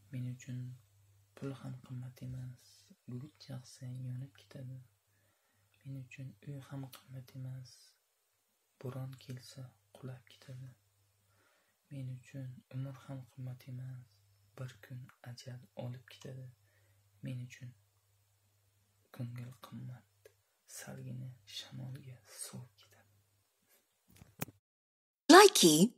Men uchun pul ham qimmat emas. Guruch chaqsang yonib ketadi. Men uchun uy ham qimmat emas. Bo'ron kelsa qulab ketadi. Men uchun umr ham qimmat emas. Bir kun ajal olib ketadi. Men uchun ko'ngil qimmat. Salgina shamolga sovib ketadi. Likey